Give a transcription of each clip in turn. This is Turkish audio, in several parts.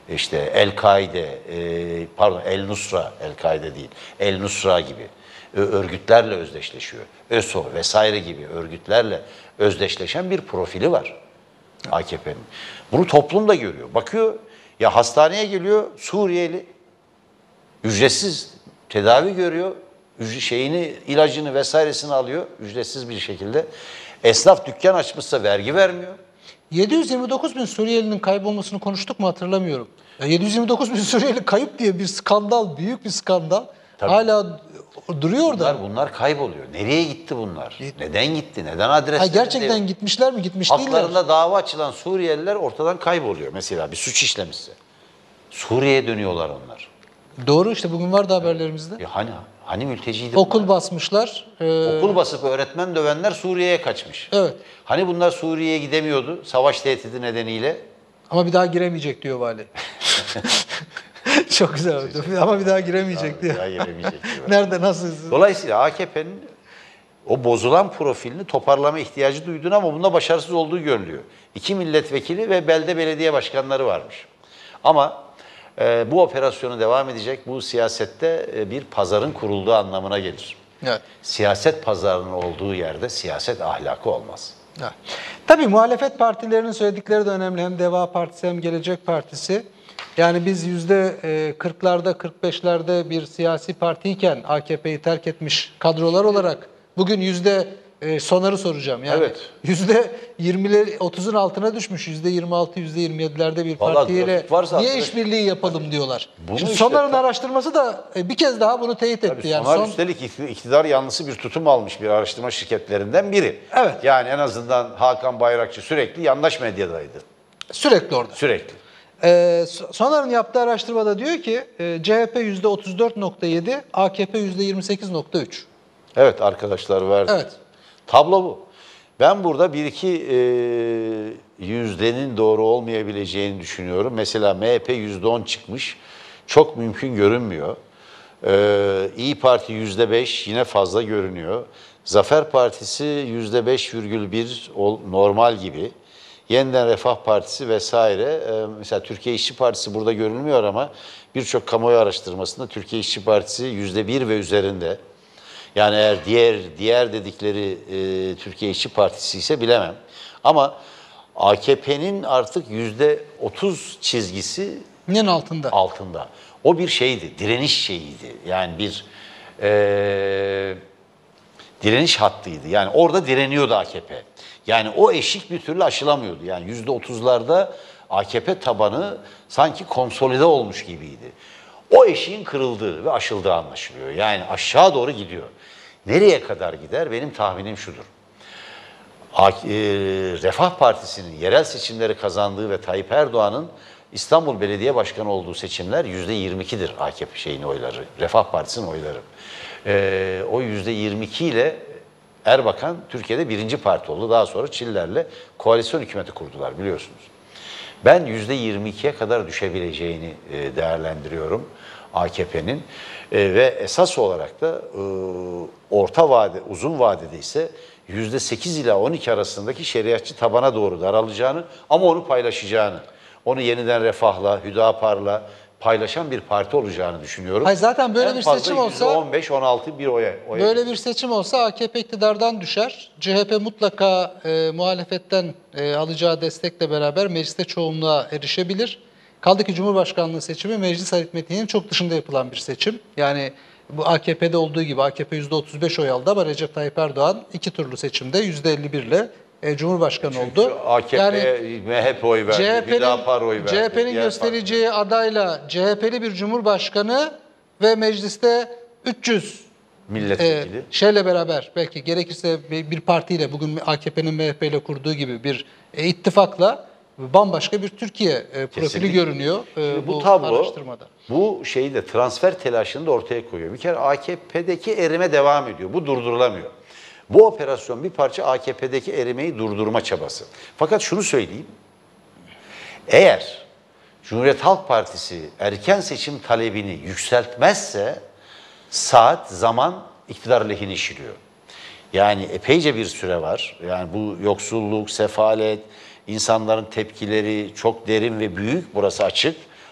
işte El-Kaide, pardon El-Nusra, El-Kaide değil, El-Nusra gibi örgütlerle özdeşleşiyor. ÖSO vesaire gibi örgütlerle özdeşleşen bir profili var AKP'nin. Bunu toplum da görüyor. Bakıyor ya, hastaneye geliyor Suriyeli, ücretsiz tedavi görüyor, ilacını vesairesini alıyor ücretsiz bir şekilde. Esnaf dükkan açmışsa vergi vermiyor. 729 bin Suriyelinin kaybolmasını konuştuk mu hatırlamıyorum. 729 bin Suriyeli kayıp diye bir skandal, büyük bir skandal. Tabii. Hala duruyor da. Bunlar kayboluyor. Nereye gitti bunlar? Neden gitti? Neden adresleri? Gerçekten gitmişler mi? Gitmiş değiller. Haklarında dava açılan Suriyeliler ortadan kayboluyor. Mesela bir suç işlemişse. Suriye'ye dönüyorlar onlar. Doğru, işte bugün vardı haberlerimizde. Hani mülteciydi Okul bunlar? Basmışlar. Okul basıp öğretmen dövenler Suriye'ye kaçmış. Evet. Hani bunlar Suriye'ye gidemiyordu savaş tehdidi nedeniyle. Ama bir daha giremeyecek diyor vali. Çok güzel oldu. Ama bir daha giremeyecek diyor. Bir daha giremeyecek diyor. Nerede, nasıl? Dolayısıyla AKP'nin o bozulan profilini toparlama ihtiyacı duyduğunu ama bunda başarısız olduğu görülüyor. 2 milletvekili ve belde belediye başkanları varmış. Ama bu operasyonu devam edecek, bu siyasette bir pazarın kurulduğu anlamına gelir. Evet. Siyaset pazarının olduğu yerde siyaset ahlakı olmaz. Evet. Tabii muhalefet partilerinin söyledikleri de önemli. Hem Deva Partisi hem Gelecek Partisi. Yani biz %40'larda 45'lerde bir siyasi partiyken AKP'yi terk etmiş kadrolar olarak bugün Soner'ı soracağım. Yani evet. %20'leri 30'un altına düşmüş. %26, %27'lerde bir partiyle niye işbirliği yapalım diyorlar. Şimdi Soner'ın araştırması da bir kez daha bunu teyit etti. Yani Soner üstelik iktidar yanlısı bir tutum almış bir araştırma şirketlerinden biri. Evet. Yani en azından Hakan Bayrakçı sürekli yandaş medyadaydı. Sürekli orada. Sürekli. Soner'ın yaptığı araştırmada diyor ki CHP %34.7, AKP %28.3. Evet, arkadaşlar verdi. Evet. Tablo bu. Ben burada bir iki yüzdenin doğru olmayabileceğini düşünüyorum. Mesela MHP %10 çıkmış. Çok mümkün görünmüyor. İYİ Parti %5 yine fazla görünüyor. Zafer Partisi %5,1 normal gibi. Yeniden Refah Partisi vesaire. Mesela Türkiye İşçi Partisi burada görülmüyor ama birçok kamuoyu araştırmasında Türkiye İşçi Partisi %1 ve üzerinde. Yani eğer diğer dedikleri Türkiye İşçi Partisi ise bilemem. Ama AKP'nin artık %30 çizgisinin altında. O bir şeydi, direniş şeyiydi. Yani bir direniş hattıydı. Yani orada direniyordu AKP. Yani o eşik bir türlü aşılamıyordu. Yani %30'larda AKP tabanı sanki konsolide olmuş gibiydi. O eşiğin kırıldığı ve aşıldığı anlaşılıyor. Yani aşağı doğru gidiyor. Nereye kadar gider? Benim tahminim şudur. Refah Partisi'nin yerel seçimleri kazandığı ve Tayyip Erdoğan'ın İstanbul Belediye Başkanı olduğu seçimler %22'dir AKP oyları, Refah Partisi'nin oyları. O %22 ile Erbakan Türkiye'de birinci parti oldu. Daha sonra Çiller'le koalisyon hükümeti kurdular biliyorsunuz. Ben %22'ye kadar düşebileceğini değerlendiriyorum AKP'nin. Ve esas olarak da orta vade, uzun vadede ise %8 ila 12 arasındaki şeriatçı tabana doğru daralacağını ama onu paylaşacağını, onu yeniden Refah'la, Hüdapar'la paylaşan bir parti olacağını düşünüyorum. Hayır, zaten böyle bir seçim olsa %15-16 bir oya böyle bir seçim olsa AKP iktidardan düşer. CHP mutlaka muhalefetten alacağı destekle beraber mecliste çoğunluğa erişebilir. Kaldı ki Cumhurbaşkanlığı seçimi meclis aritmetiğinin çok dışında yapılan bir seçim. Yani bu AKP'de olduğu gibi AKP %35 oy aldı ama Recep Tayyip Erdoğan iki turlu seçimde %51 ile Cumhurbaşkanı oldu. AKP, yani MHP oy verdi, Hüdapar oy verdi. CHP'nin göstereceği adayla CHP'li bir Cumhurbaşkanı ve mecliste 300 milletvekili. Şeyle beraber belki gerekirse bir partiyle bugün AKP'nin MHP ile kurduğu gibi bir ittifakla bambaşka bir Türkiye profili görünüyor bu tablo, araştırmada. Bu şeyi de transfer telaşını da ortaya koyuyor. Bir kere AKP'deki erime devam ediyor. Bu durdurulamıyor. Bu operasyon bir parça AKP'deki erimeyi durdurma çabası. Fakat şunu söyleyeyim. Eğer Cumhuriyet Halk Partisi erken seçim talebini yükseltmezse zaman iktidar lehine işliyor. Yani epeyce bir süre var. Yani bu yoksulluk, sefalet, insanların tepkileri çok derin ve büyük. Burası açık.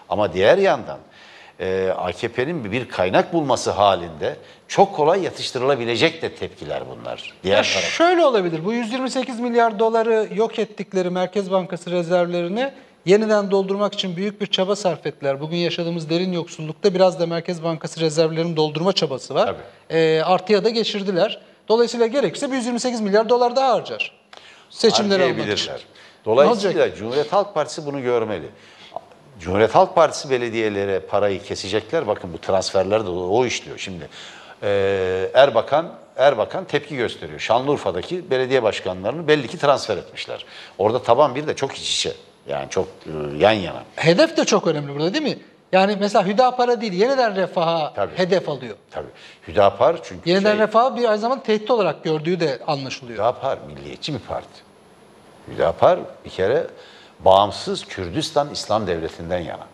Ama diğer yandan AKP'nin bir kaynak bulması halinde çok kolay yatıştırılabilecek de tepkiler bunlar. Diğer taraf. Şöyle olabilir. Bu 128 milyar doları yok ettikleri Merkez Bankası rezervlerini yeniden doldurmak için büyük bir çaba sarf ettiler. Bugün yaşadığımız derin yoksullukta biraz da Merkez Bankası rezervlerini doldurma çabası var. Artıya da geçirdiler. Dolayısıyla gerekirse bir 128 milyar dolar daha harcar. Seçimleri almak için. Dolayısıyla Cumhuriyet Halk Partisi bunu görmeli. Cumhuriyet Halk Partisi belediyelere parayı kesecekler. Bakın bu transferler de o işliyor. Şimdi Erbakan tepki gösteriyor. Şanlıurfa'daki belediye başkanlarını belli ki transfer etmişler. Orada taban bir de çok iç içe. Yani çok yan yana. Hedef de çok önemli burada değil mi? Yani mesela Hüdapar'a değil, yeniden Refah'a hedef alıyor. Tabii. Hüdapar çünkü yeniden Refah'ı bir aynı zamanda tehdit olarak gördüğü de anlaşılıyor. Hüdapar milliyetçi bir parti. Hüdapar bir kere bağımsız Kürdistan İslam Devleti'nden yana.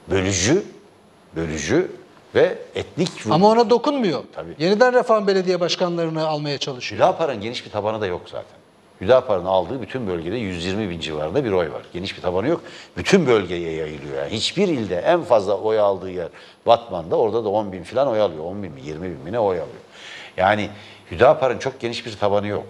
Bölücü ve etnik... Ama ona dokunmuyor. Tabii. Yeniden Refah'ın belediye başkanlarını almaya çalışıyor. Hüdapar'ın geniş bir tabanı da yok zaten. Hüdapar'ın aldığı bütün bölgede 120 bin civarında bir oy var. Geniş bir tabanı yok. Bütün bölgeye yayılıyor. Yani hiçbir ilde en fazla oy aldığı yer Batman'da, orada da 10 bin falan oy alıyor. 10 bin mi 20 bin mi ne oy alıyor. Yani Hüdapar'ın çok geniş bir tabanı yok.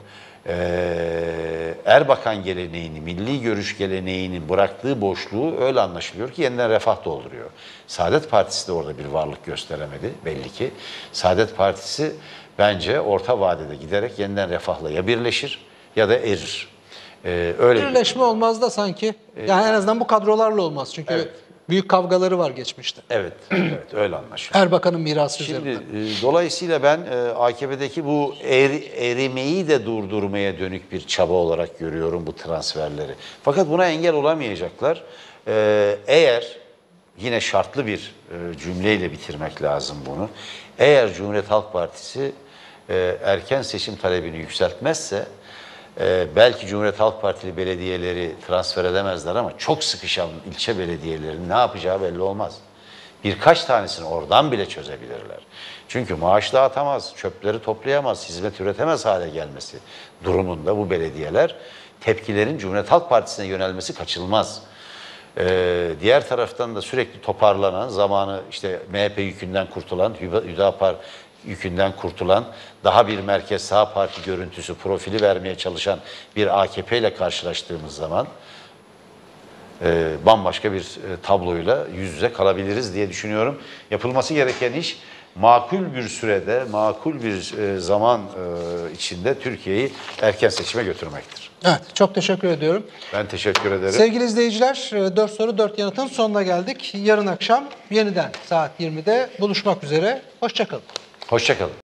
Erbakan geleneğini, milli görüş geleneğinin bıraktığı boşluğu öyle anlaşılıyor ki yeniden Refah dolduruyor. Saadet Partisi de orada bir varlık gösteremedi belli ki. Saadet Partisi bence orta vadede giderek yeniden Refah'la ya birleşir ya da erir. Öyle Birleşme olmaz da sanki. Yani en azından bu kadrolarla olmaz. Çünkü büyük kavgaları var geçmişte. Evet, öyle anlaşılıyor. Erbakan'ın mirası Şimdi üzerinden. dolayısıyla ben AKP'deki bu erimeyi de durdurmaya dönük bir çaba olarak görüyorum bu transferleri. Fakat buna engel olamayacaklar. Eğer yine şartlı bir cümleyle bitirmek lazım bunu. Eğer Cumhuriyet Halk Partisi erken seçim talebini yükseltmezse belki Cumhuriyet Halk Partili belediyeleri transfer edemezler ama çok sıkışan ilçe belediyelerinin ne yapacağı belli olmaz. Birkaç tanesini oradan bile çözebilirler. Çünkü maaş dağıtamaz, çöpleri toplayamaz, hizmet üretemez hale gelmesi durumunda bu belediyeler tepkilerin Cumhuriyet Halk Partisi'ne yönelmesi kaçınılmaz. Diğer taraftan da sürekli toparlanan, zamanı işte MHP yükünden kurtulan, Hüdapar yükünden kurtulan, daha bir merkez sağ parti görüntüsü, profili vermeye çalışan bir AKP ile karşılaştığımız zaman bambaşka bir tabloyla yüz yüze kalabiliriz diye düşünüyorum. Yapılması gereken iş makul bir sürede, makul bir zaman içinde Türkiye'yi erken seçime götürmektir. Evet, çok teşekkür ediyorum. Ben teşekkür ederim. Sevgili izleyiciler, 4 soru 4 yanıtın sonuna geldik. Yarın akşam yeniden saat 20'de buluşmak üzere. Hoşça kalın. Hoşça kalın.